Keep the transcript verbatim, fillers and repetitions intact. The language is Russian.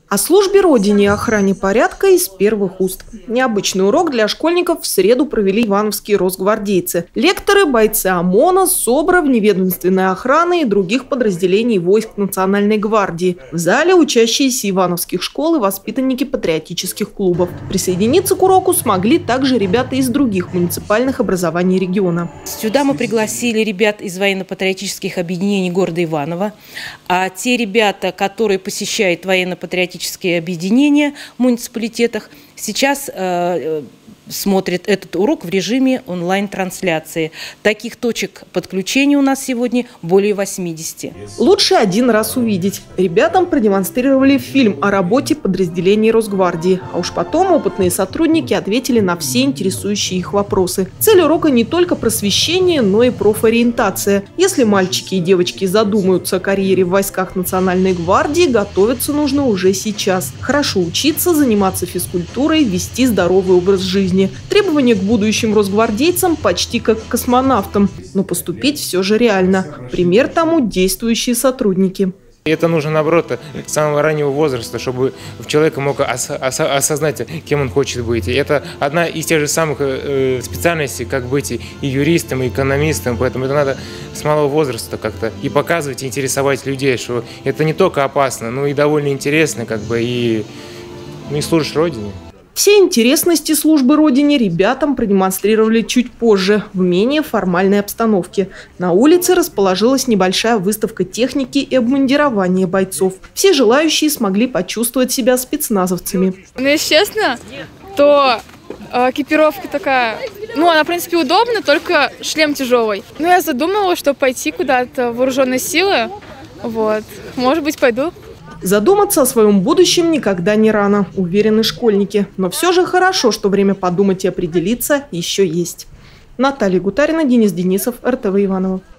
О службе Родине и охране порядка из первых уст. Необычный урок для школьников в среду провели ивановские росгвардейцы. Лекторы, бойцы ОМОНа, СОБРа, вневедомственной охраны и других подразделений войск Национальной гвардии. В зале учащиеся ивановских школ и воспитанники патриотических клубов. Присоединиться к уроку смогли также ребята из других муниципальных образований региона. Сюда мы пригласили ребят из военно-патриотических объединений города Иваново. А те ребята, которые посещают военно-патриотические объединения в муниципалитетах, сейчас э, смотрят этот урок в режиме онлайн-трансляции. Таких точек подключения у нас сегодня более восьмидесяти. Лучше один раз увидеть. Ребятам продемонстрировали фильм о работе подразделений Росгвардии. А уж потом опытные сотрудники ответили на все интересующие их вопросы. Цель урока не только просвещение, но и профориентация. Если мальчики и девочки задумаются о карьере в войсках Национальной гвардии, готовиться нужно уже сейчас. Хорошо учиться, заниматься физкультурой, вести здоровый образ жизни. Требования к будущим росгвардейцам почти как к космонавтам, но поступить все же реально. Пример тому действующие сотрудники. Это нужно, наоборот, с самого раннего возраста, чтобы человек мог ос ос осознать, кем он хочет быть. И это одна из тех же самых э, специальностей, как быть и юристом, и экономистом. Поэтому это надо с малого возраста как-то и показывать, и интересовать людей, что это не только опасно, но и довольно интересно, как бы, и, ну, и служишь Родине. Все интересности службы Родине ребятам продемонстрировали чуть позже, в менее формальной обстановке. На улице расположилась небольшая выставка техники и обмундирования бойцов. Все желающие смогли почувствовать себя спецназовцами. Ну, если честно, то э, экипировка такая, ну, она, в принципе, удобна, только шлем тяжелый. Ну, я задумала, что пойти куда-то в вооруженные силы, вот, может быть, пойду. Задуматься о своем будущем никогда не рано, уверены школьники. Но все же хорошо, что время подумать и определиться еще есть. Наталья Гутарина, Денис Денисов, эр тэ вэ Иваново.